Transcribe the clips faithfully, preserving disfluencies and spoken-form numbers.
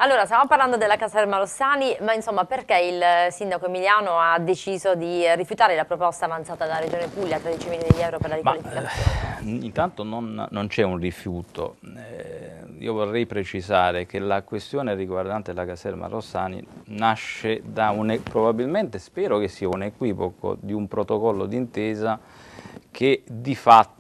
Allora, stiamo parlando della caserma Rossani, ma insomma perché il sindaco Emiliano ha deciso di rifiutare la proposta avanzata dalla Regione Puglia, tredici milioni di euro per la Ma riqualificazione? eh, intanto non, non c'è un rifiuto. Eh, io vorrei precisare che la questione riguardante la caserma Rossani nasce da un, probabilmente, spero che sia un equivoco di un protocollo d'intesa che di fatto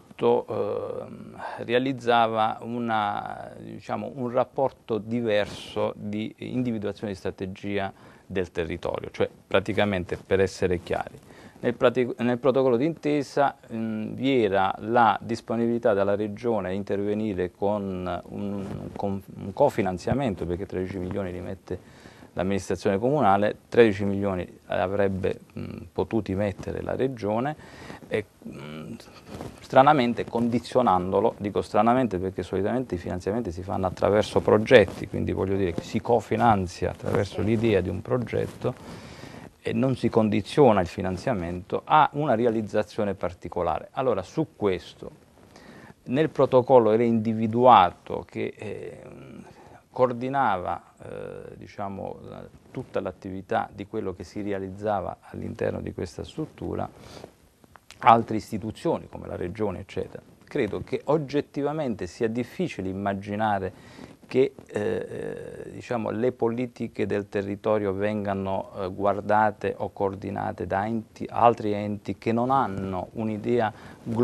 eh, realizzava una, diciamo, un rapporto diverso di individuazione di strategia del territorio, cioè praticamente, per essere chiari, nel, nel protocollo d'intesa vi era la disponibilità della Regione a intervenire con un, con un cofinanziamento, perché tredici milioni li mette l'amministrazione comunale, tredici milioni avrebbe mh, potuti mettere la Regione, e, mh, stranamente condizionandolo, dico stranamente perché solitamente i finanziamenti si fanno attraverso progetti, quindi voglio dire che si cofinanzia attraverso l'idea di un progetto e non si condiziona il finanziamento a una realizzazione particolare. Allora, su questo, nel protocollo era individuato che eh, coordinava eh, diciamo, tutta l'attività di quello che si realizzava all'interno di questa struttura altre istituzioni come la Regione, eccetera. Credo che oggettivamente sia difficile immaginare che eh, diciamo, le politiche del territorio vengano eh, guardate o coordinate da enti, altri enti che non hanno un'idea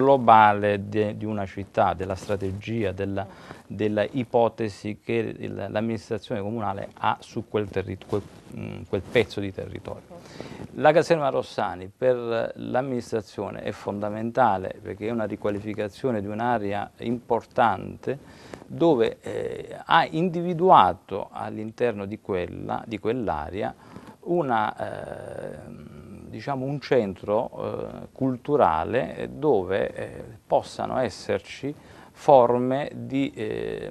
globale de, di una città, della strategia, della, della ipotesi che l'amministrazione comunale ha su quel, quel, quel pezzo di territorio. La caserma Rossani per l'amministrazione è fondamentale perché è una riqualificazione di un'area importante dove eh, ha individuato all'interno di quella, di quell'area una, eh, diciamo un centro eh, culturale dove eh, possano esserci forme di, eh,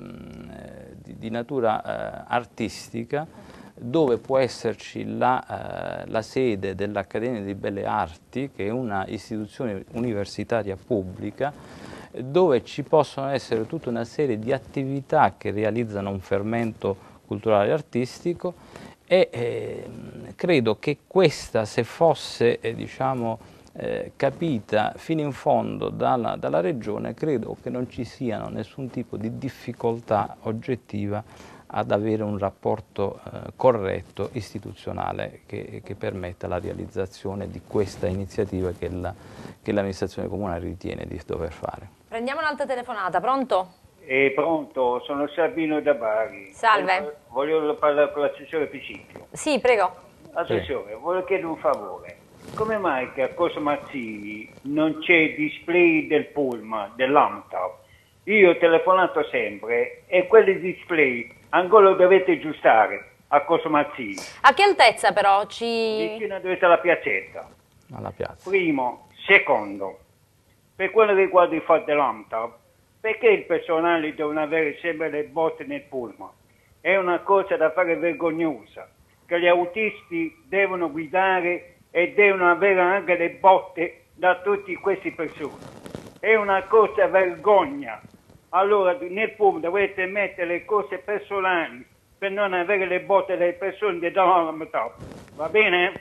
di, di natura eh, artistica, dove può esserci la, eh, la sede dell'Accademia di Belle Arti, che è una istituzione universitaria pubblica, dove ci possono essere tutta una serie di attività che realizzano un fermento culturale e artistico e eh, credo che questa, se fosse eh, diciamo, eh, capita fino in fondo dalla, dalla Regione, credo che non ci siano nessun tipo di difficoltà oggettiva ad avere un rapporto eh, corretto, istituzionale, che, che permetta la realizzazione di questa iniziativa che l'amministrazione comunale ritiene di dover fare. Prendiamo un'altra telefonata, pronto? Eh, pronto, sono Sabino da Bari. Salve. Voglio, voglio parlare con l'assessore Pisicchio. Sì, prego. Assessore, sì. Voglio chiedere un favore. Come mai che a Corso Mazzini non c'è display del pullman, dell'AMTAP? Io ho telefonato sempre e quel display ancora lo dovete aggiustare a Corso Mazzini. A che altezza però ci... Vicino dove sta la piazzetta. Alla piazza. Primo. Secondo, per quello che riguarda il fatto dell'AMTAP, perché il personale devono avere sempre le botte nel pullman? È una cosa da fare vergognosa, che gli autisti devono guidare e devono avere anche le botte da tutti questi persone. È una cosa vergogna. Allora nel pullman dovete mettere le cose personali per non avere le botte delle persone che danno l'AMTAP. Va bene?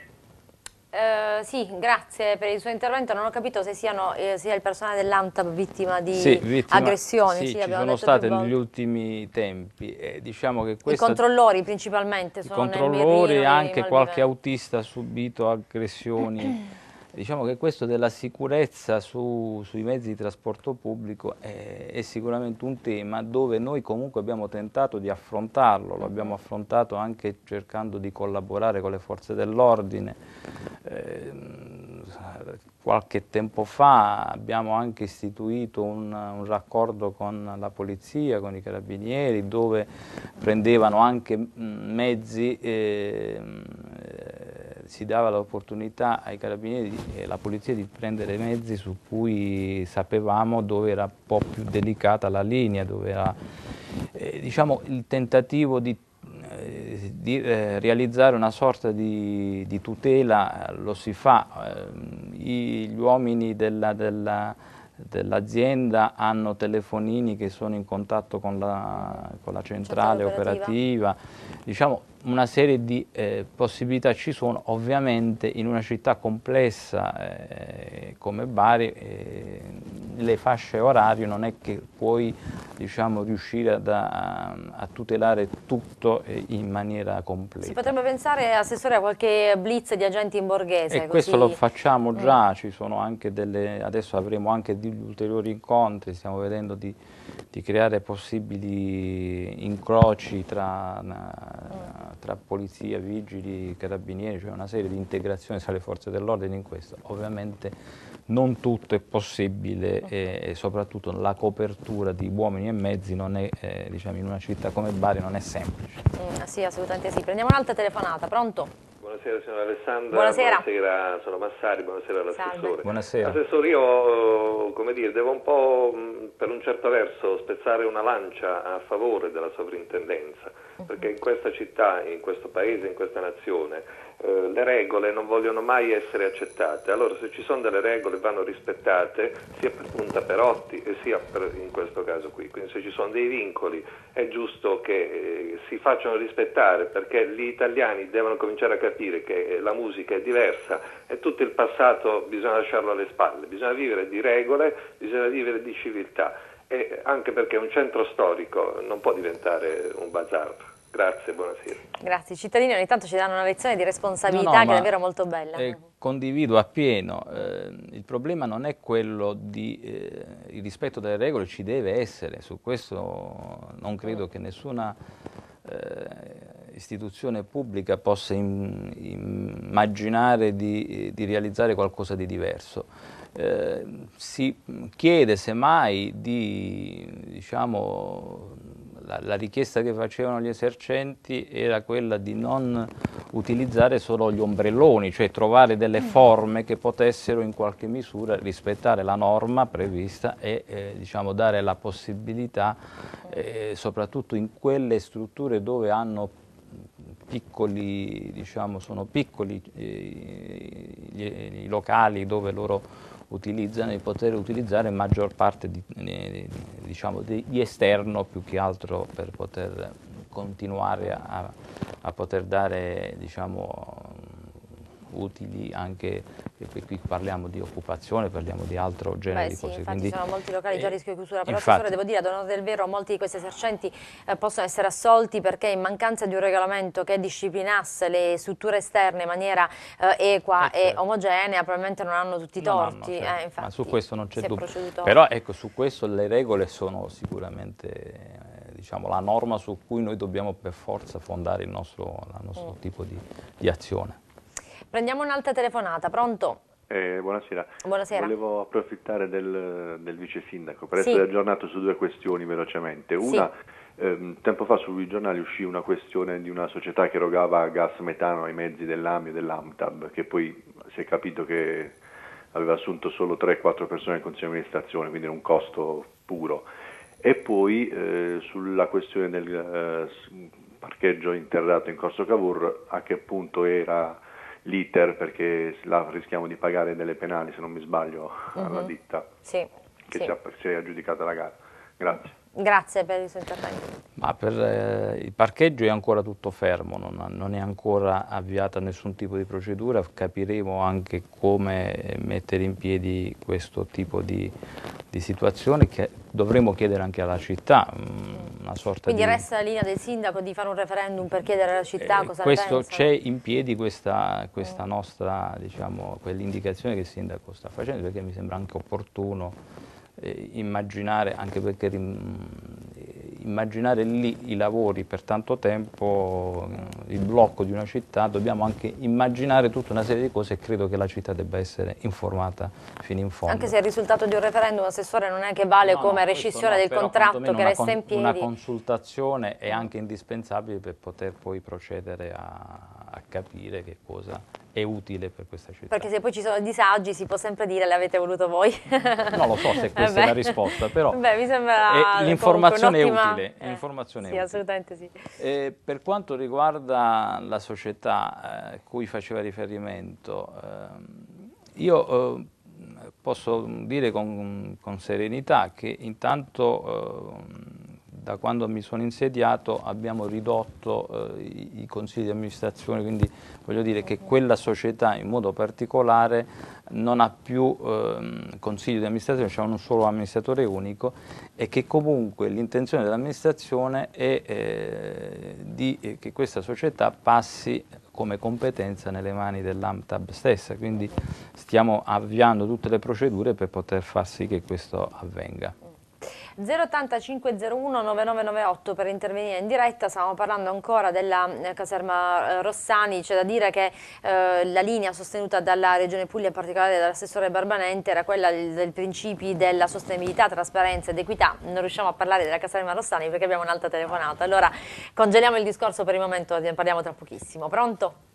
Uh, sì, grazie per il suo intervento. Non ho capito se siano, eh, sia il personale dell'AMTAP vittima di sì, vittima, aggressioni. Sì, sì, ci sono state negli ultimi tempi. Eh, diciamo che questa, I controllori principalmente sono I controllori nel e anche qualche autista ha subito aggressioni. Diciamo che questo della sicurezza su, sui mezzi di trasporto pubblico è, è sicuramente un tema dove noi comunque abbiamo tentato di affrontarlo, lo abbiamo affrontato anche cercando di collaborare con le forze dell'ordine. Eh, qualche tempo fa abbiamo anche istituito un, un raccordo con la polizia, con i carabinieri, dove prendevano anche mezzi, eh, si dava l'opportunità ai carabinieri e alla polizia di prendere mezzi su cui sapevamo dove era un po' più delicata la linea, dove era eh, diciamo, il tentativo di di eh, realizzare una sorta di, di tutela, lo si fa, eh, gli uomini della, della, dell'azienda hanno telefonini che sono in contatto con la, con la centrale operativa. operativa, diciamo una serie di eh, possibilità ci sono. Ovviamente in una città complessa eh, come Bari eh, le fasce orarie non è che puoi, diciamo, riuscire ad, a, a tutelare tutto eh, in maniera completa. Si potrebbe pensare, Assessore, a qualche blitz di agenti in borghese. E così... questo lo facciamo già, mm. ci sono anche delle, adesso avremo anche degli ulteriori incontri, stiamo vedendo di, di creare possibili incroci tra, mm. tra polizia, vigili, carabinieri, cioè una serie di integrazioni tra le forze dell'ordine in questo. Ovviamente non tutto è possibile e, e soprattutto la copertura di uomini e mezzi non è, eh, diciamo, in una città come Bari non è semplice. Mm, sì, assolutamente sì. Prendiamo un'altra telefonata, pronto? Buonasera signora Alessandra, buonasera, buonasera sono Massari, buonasera all'assessore. Buonasera. Assessore, io come dire, devo un po' per un certo verso spezzare una lancia a favore della sovrintendenza, perché in questa città, in questo paese, in questa nazione eh, le regole non vogliono mai essere accettate. Allora se ci sono delle regole vanno rispettate sia per Punta Perotti e sia per, in questo caso qui. Quindi se ci sono dei vincoli è giusto che eh, si facciano rispettare, perché gli italiani devono cominciare a capire che la musica è diversa e tutto il passato bisogna lasciarlo alle spalle, bisogna vivere di regole, bisogna vivere di civiltà, e anche perché un centro storico non può diventare un bazar. Grazie, buonasera. Grazie. I cittadini ogni tanto ci danno una lezione di responsabilità no, no, che è davvero molto bella. Eh, condivido appieno, eh, il problema non è quello di eh, il rispetto delle regole, ci deve essere, su questo non credo che nessuna eh, istituzione pubblica possa in, immaginare di, di realizzare qualcosa di diverso. Eh, si chiede semmai di, diciamo, la, la richiesta che facevano gli esercenti era quella di non utilizzare solo gli ombrelloni, cioè trovare delle forme che potessero in qualche misura rispettare la norma prevista e eh, diciamo, dare la possibilità, eh, soprattutto in quelle strutture dove hanno piccoli, diciamo, sono piccoli eh, gli, i locali dove loro utilizzano, di poter utilizzare maggior parte di, di, diciamo, di, di esterno più che altro per poter continuare a, a poter dare, diciamo, utili anche, qui parliamo di occupazione, parliamo di altro genere Beh, di sì, cose. Infatti Quindi, sono molti locali già a rischio di chiusura, però infatti, Assessore, devo dire, ad onore del vero, molti di questi esercenti eh, possono essere assolti perché in mancanza di un regolamento che disciplinasse le strutture esterne in maniera eh, equa eh, e certo. omogenea, probabilmente non hanno tutti i torti. Hanno, certo. eh, infatti, Ma su questo non c'è dubbio. Proceduto... Però ecco, su questo le regole sono sicuramente eh, diciamo, la norma su cui noi dobbiamo per forza fondare il nostro, il nostro mm. tipo di, di azione. Prendiamo un'altra telefonata, pronto? Eh, buonasera. Buonasera. Volevo approfittare del, del vice sindaco per sì. essere aggiornato su due questioni velocemente. Una, sì. ehm, tempo fa sui giornali uscì una questione di una società che erogava gas metano ai mezzi dell'A M I e dell'AMTAB, che poi si è capito che aveva assunto solo tre quattro persone in consiglio di amministrazione, quindi era un costo puro. E poi eh, sulla questione del eh, parcheggio interrato in Corso Cavour, a che punto era l'iter, perché là rischiamo di pagare delle penali, se non mi sbaglio, alla uh-huh. ditta sì, che sì. ci ha, si è aggiudicata la gara. Grazie. Grazie per il suo intervento. Ma per eh, il parcheggio è ancora tutto fermo, non, non è ancora avviata nessun tipo di procedura, capiremo anche come mettere in piedi questo tipo di, di situazione che dovremo chiedere anche alla città. Una sorta Quindi di... resta la linea del sindaco di fare un referendum per chiedere alla città eh, cosa questo ne pensa? C'è in piedi questa, questa mm. nostra, diciamo, quell'indicazione che il sindaco sta facendo, perché mi sembra anche opportuno Eh, immaginare, anche perché eh, immaginare lì i lavori per tanto tempo, eh, il blocco di una città, dobbiamo anche immaginare tutta una serie di cose e credo che la città debba essere informata fino in fondo. Anche se il risultato di un referendum, Assessore, non è che vale no, come no, rescissione no, del contratto che resta in piedi. Una consultazione è anche indispensabile per poter poi procedere a, a capire che cosa è utile per questa città. Perché se poi ci sono disagi si può sempre dire l'avete voluto voi. Non lo so se questa è la risposta, però Beh, mi sembra l'informazione è utile. Eh, l'informazione sì, è utile. assolutamente sì. Eh, per quanto riguarda la società eh, a cui faceva riferimento, eh, io eh, posso dire con, con serenità che intanto eh, da quando mi sono insediato abbiamo ridotto eh, i, i consigli di amministrazione, quindi voglio dire che quella società in modo particolare non ha più eh, consiglio di amministrazione, c'è un solo amministratore unico, e che comunque l'intenzione dell'amministrazione è eh, di, eh, che questa società passi come competenza nelle mani dell'AMTAB stessa, quindi stiamo avviando tutte le procedure per poter far sì che questo avvenga. zero ottanta cinquecentouno novantanove novantaotto per intervenire in diretta. Stiamo parlando ancora della caserma Rossani. C'è da dire che eh, la linea sostenuta dalla Regione Puglia, in particolare dall'assessore Barbanente, era quella del, del principi della sostenibilità, trasparenza ed equità. Non riusciamo a parlare della caserma Rossani perché abbiamo un'altra telefonata, allora congeliamo il discorso per il momento, ne parliamo tra pochissimo. Pronto?